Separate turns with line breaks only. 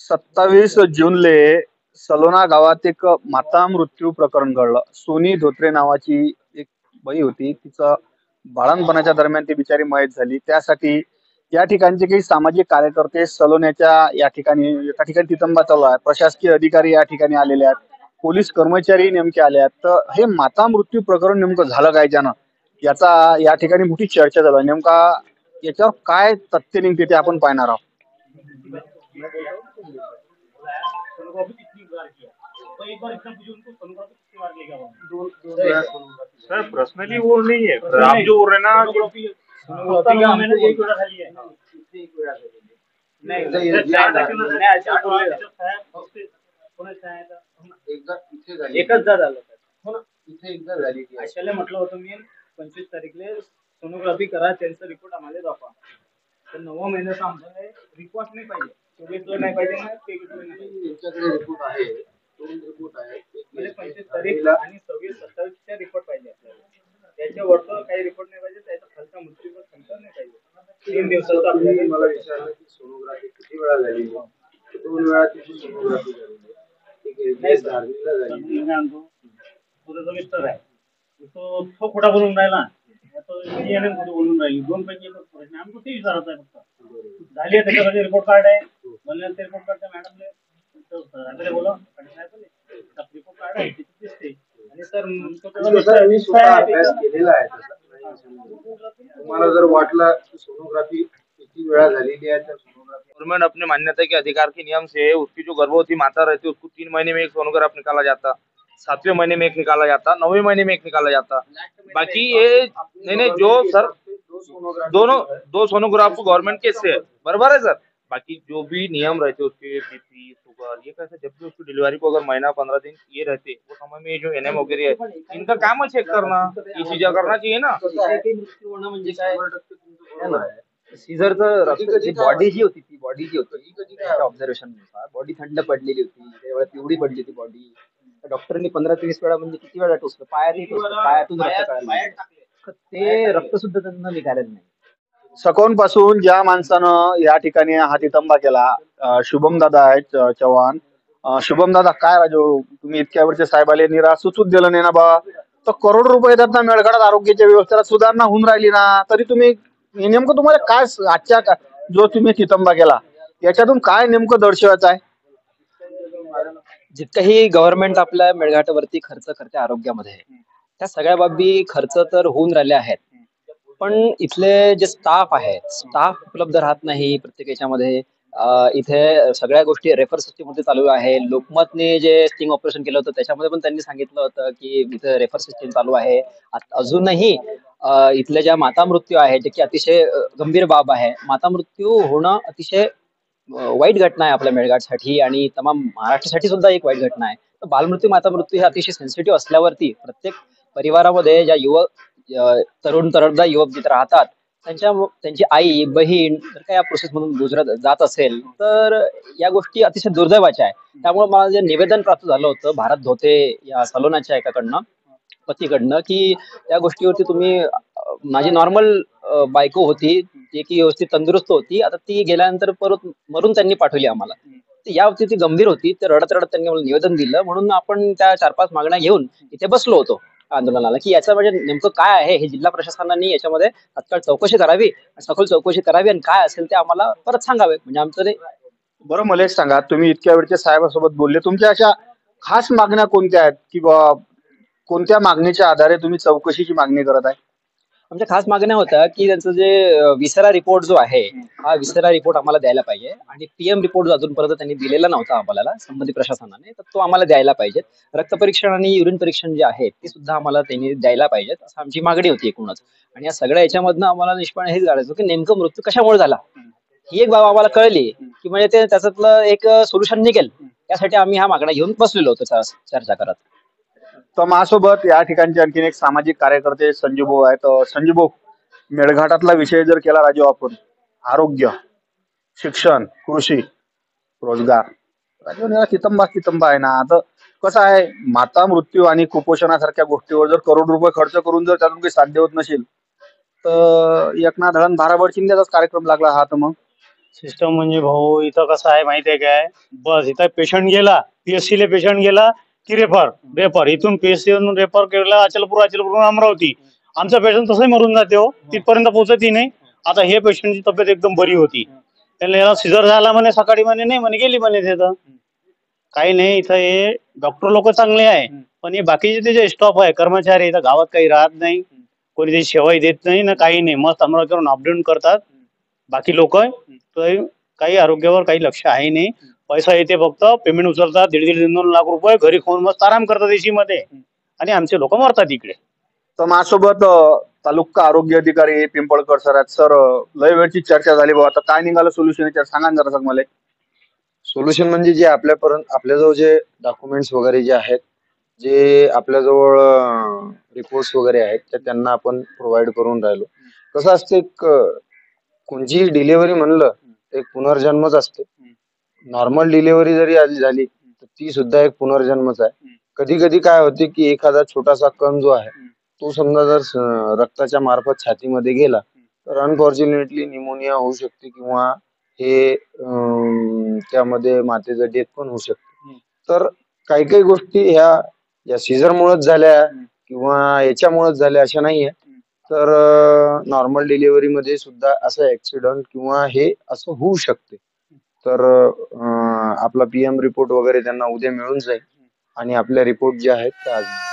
27 जूनले सलोना गावात एक माता मृत्यू प्रकरण घडलं. सोनी धोत्रे नावाची एक बाई होती. तिचं बाळंतपणाच्या दरम्यान ती बिचारी मयत झाली. त्यासाठी या ठिकाणचे काही सामाजिक कार्यकर्ते सलोन्याच्या या ठिकाणी एका ठिकाणी तितंबा चालू आहे. प्रशासकीय अधिकारी या ठिकाणी आलेले आहेत. पोलीस कर्मचारी नेमके आले आहेत. तर हे माता मृत्यू प्रकरण नेमकं झालं काय त्यानं, याचा या ठिकाणी मोठी चर्चा झाली. नेमका याच्यावर काय तथ्य निघते ते आपण पाहणार आहोत.
सर पर्सनली वो नहीं है, आप जो बोल रहे हैं ना
एकच झालं इथे एकदा झाली अशाला म्हटलं होतं मी 25 तारीखले सोनोग्राफी करा, त्यांचा रिपोर्ट आम्हाला दाखवा. तर 9 महिन्याचा आम्हाला रिपोर्ट नाही पाहिजे, 24 नाही पाहिजे ना, 23 नाही पाहिजे. त्यांच्याकडे रिपोर्ट आहे, 2 रिपोर्ट आहेत, एक 25 तारीख आणि 26-27 चे रिपोर्ट पाहिजे आपल्याला. त्याच्यावरचं काही रिपोर्ट नाही पाहिजे, त्याचा खालचा मृत्यूचा संख्या नाही पाहिजे. 3 दिवसाचा आपल्याला मला विचारलं की सोनोग्राफी किती वेळा झाली. 2 वेळा तिची सोनोग्राफी झाली. ठीक आहे, धारणीला झाली. तुझा मिस्टर आहे तो खोटा बोलून राहिला, तो याने खोटं बोलून राहिली. 2 पैकी एकच प्रश्न आमचं ते विचारत आहे. फक्त झाली आहे त्याच्यामध्ये रिपोर्ट कार्ड आहे, म्हणलं ते रिपोर्ट कार्ड मॅडमने बोला रिपोर्ट कार्ड आहे तिथे दिसते. आणि सर मी स्वतः अभ्यास केलेला आहे. तुम्हाला जर वाटलं सोनोग्राफी किती वेळा झालेली आहे तर
गवर्नमेंट अपने मान्यता के अधिकार के नियम से उसकी जो गर्भवती माता रहती है उसको 3 महीने में एक सोनोग्राफ निकाला जाता, 7वें महीने में एक निकाला जाता, 9वें महीने में एक निकाला जाता. बाकी ये नहीं जो सर दो सोनोग्राफ गवर्नमेंट के से बराबर है सर. बाकी जो भी नियम रहते उसके बीपी शुगर ये कैसे, जब भी उसकी डिलीवरी को अगर महीना 15 दिन ये रहते वो समय में जो एनएम वगैरह है इनका काम है चेक करना, ये चीजें करना चाहिए ना.
म्हणजे काय सीझरचं रक्त बॉडी जी होती ऑब्झर्वेशन बॉडी थंड पडलेली होती, त्यावेळेला पिवळी पडली होती बॉडी. डॉक्टरनी 15 ते 20 वेळा म्हणजे किती वेळा टोचलं, पायातून रक्त काढलं, ते रक्त सुद्धा त्यांना निघालेलं नाही.
सकोन पासून ज्या माणसानं या ठिकाणी हातीतंबा केला, शुभम दादा आहेत चव्हाण. शुभम दादा, काय राजू तुम्ही इतक्या वेळचे साहेबाले निरा सुचूच दिलं नाही ना बा. तर करोड रुपये येतात ना मेळघाटात, आरोग्याच्या व्यवस्थेला सुधारणा होऊन राहिली ना, तरी तुम्ही नेमकं तुम्हाला काय आजच्या जो तुम्ही तितंबा केला याच्यातून काय नेमकं दर्शवायचं आहे.
जितकंही गव्हर्नमेंट आपल्या मेळघाटावरती खर्च करते आरोग्यामध्ये, त्या सगळ्या बाबी खर्च तर होऊन राहिले आहेत, पण इथले जे स्टाफ उपलब्ध राहत नाही प्रत्येक याच्यामध्ये. इथे सगळ्या गोष्टी रेफर सिस्टीम मध्ये चालू आहे. लोकमतने जे स्टिंग ऑपरेशन केलं होतं त्याच्यामध्ये पण त्यांनी सांगितलं होतं की इथे रेफर सिस्टीम चालू आहे. अजूनही इथल्या ज्या माता मृत्यू आहे, जे की अतिशय गंभीर बाब आहे. माता मृत्यू होणं अतिशय वाईट घटना आहे आपल्या मेळघाटसाठी आणि तमाम महाराष्ट्रासाठी सुद्धा एक वाईट घटना आहे. तर बालमृत्यू माता मृत्यू हे अतिशय सेन्सिटिव्ह असल्यावरती प्रत्येक परिवारामध्ये ज्या तरुणदा युवक जिथे राहतात त्यांची आई बहीण जर का या प्रोसेस मधून गुजरत जात असेल तर या गोष्टी अतिशय दुर्दैवाच्या आहे. त्यामुळे मला जे निवेदन प्राप्त झालं होतं भारत धोते या सलोनाच्या एकाकडनं, पतीकडनं, की त्या गोष्टीवरती तुम्ही माझी नॉर्मल बायको होती जे की व्यवस्थित तंदुरुस्त होती, आता ती गेल्यानंतर परत मरून त्यांनी पाठवली आम्हाला. या बाबतीत ती गंभीर होती, तर रडत त्यांनी मला निवेदन दिलं. म्हणून आपण त्या 4-5 मागण्या घेऊन इथे बसलो होतो आंदोलनाला, की याचं म्हणजे नेमकं काय आहे हे जिल्हा प्रशासनाने याच्यामध्ये तात्काळ चौकशी करावी, सखोल चौकशी करावी आणि काय असेल ते आम्हाला परत सांगावे. म्हणजे आमचं ते
बरं. मला एक सांगा, तुम्ही इतक्या वेळच्या साहेबांसोबत बोलले, तुमच्या अशा खास मागण्या कोणत्या आहेत की कोणत्या मागणीच्या आधारे तुम्ही चौकशीची मागणी करत आहे.
आमच्या खास मागण्या होत्या की त्यांचं जे विसरा रिपोर्ट जो आहे, हा विसरा रिपोर्ट आम्हाला द्यायला पाहिजे. आणि पीएम रिपोर्ट अजूनपर्यंत त्यांनी दिलेला नव्हता आपल्याला संबंधित प्रशासनाने, तर तो आम्हाला द्यायला पाहिजे. रक्त परीक्षण आणि युरिन परीक्षण जे आहे ते सुद्धा आम्हाला त्यांनी द्यायला पाहिजेत, असं आमची मागणी होती एकूणच. आणि या सगळ्या याच्यामधनं आम्हाला निष्पन्न हेच काढायचं की नेमकं मृत्यू कशामुळे झाला, ही एक बाब आम्हाला कळली की म्हणजे ते त्याच्यातलं एक सोल्युशन निघेल. यासाठी आम्ही ह्या मागण्या घेऊन बसलेलो होतो चर्चा करत.
तर माझ्यासोबत या ठिकाणचे आणखीन एक सामाजिक कार्यकर्ते संजू भाऊ आहेत. संजू भाऊ, मेळघाटातला विषय जर केला राजू आपण, आरोग्य, शिक्षण, कृषी, रोजगार, राजू याला कितंबा आहे ना. आता कसं आहे, माता मृत्यू आणि कुपोषणासारख्या गोष्टीवर जर करोड रुपये खर्च करून जर त्यातून काही साध्य होत नसेल तर एकनाथ धळण भाराभर चिंध्याचाच कार्यक्रम लागला हा. तर मग
सिस्टम म्हणजे भाऊ इथं कसं आहे माहिती आहे काय, बस इथं पेशंट गेला, पीएससी ला पेशंट गेला की रेफर रेफर इथून पीएससी रेफर केला अचलपूर अमरावती. आमचा पेशंट तसंही मरून जाते हो, तिथपर्यंत पोहोचतही नाही. आता हे पेशंटची तब्येत एकदम बरी होती, त्याला याला सिझर झाला म्हणे, सकाळी म्हणे नाही म्हणे गेली म्हणे तिथं. काही नाही, इथं हे डॉक्टर लोक चांगले आहे, पण हे बाकीचे ते जे स्टॉफ आहे कर्मचारी इथं गावात काही राहत नाही, कोणी त्याची सेवाही देत नाही ना काही नाही, मस्त अमरावतीवरून अपडाऊन करतात बाकी लोक. काही आरोग्यावर काही लक्ष आहे नाही. पैसा येते फक्त, पेमेंट उचलतात 1.5-2 लाख रुपये, घरी खाऊन मस्त आराम करतात एसी मध्ये, आणि आमचे लोक मरतात इकडे.
तर माझ्यासोबत तालुका आरोग्य अधिकारी पिंपळकर सर आहेत. सर, लय वेळची चर्चा झाली बाबा, आता काय निघालं सोल्युशन याच्यावर सांगा ना जरा मला.
सोल्युशन म्हणजे जे आपल्याजवळ जे डॉक्युमेंट्स वगैरे जे आहेत, जे आपल्याजवळ रिपोर्ट्स वगैरे आहेत, तर त्यांना आपण प्रोव्हाइड करून राहिलो. कसं असते, कोणची डिलिव्हरी म्हणलं एक पुनर्जन्मच असते. नॉर्मल डिलिव्हरी जरी झाली तर ती सुद्धा एक पुनर्जन्मच आहे. कधी कधी काय होते की एखादा छोटासा कण जो आहे तो समजा जर रक्ताच्या मार्फत छातीमध्ये गेला तर अनफॉर्च्युनेटली निमोनिया होऊ शकते, किंवा हे त्यामध्ये मातेचं डेथ पण होऊ शकते. तर काही काही गोष्टी ह्या या सीझर मुळेच झाल्या किंवा याच्यामुळेच झाल्या अशा नाहीये. तर नॉर्मल डिलिव्हरी मध्ये सुद्धा असं ऍक्सिडेंट किंवा हे असं होऊ शकते. तर आपला PM रिपोर्ट वगैरे त्यांना उद्या मिळून जाईल, आणि आपल्या रिपोर्ट जे आहेत त्या आज